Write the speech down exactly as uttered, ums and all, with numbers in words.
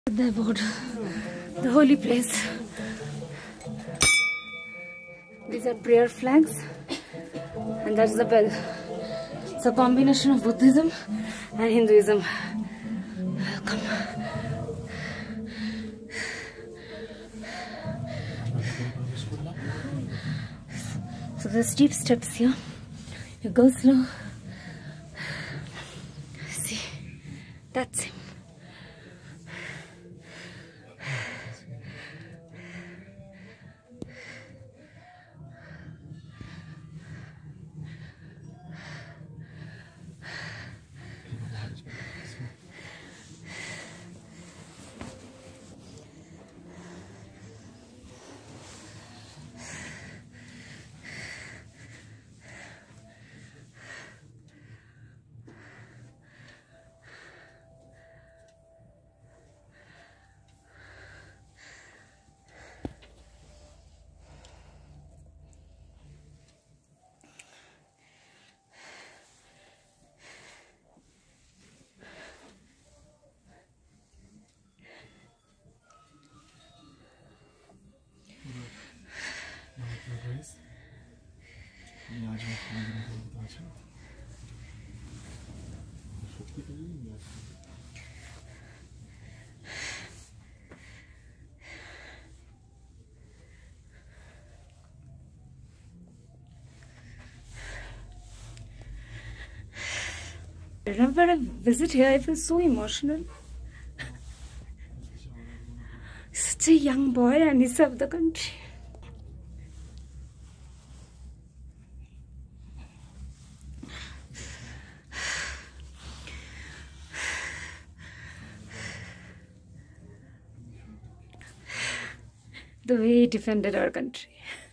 About the holy place. These are prayer flags, and that's the bell. It's a combination of Buddhism and Hinduism. Welcome. So there's steep steps here. You go slow. See, that's him. Whenever I visit here, I feel so emotional. Such a young boy, and he served the country. The way he defended our country.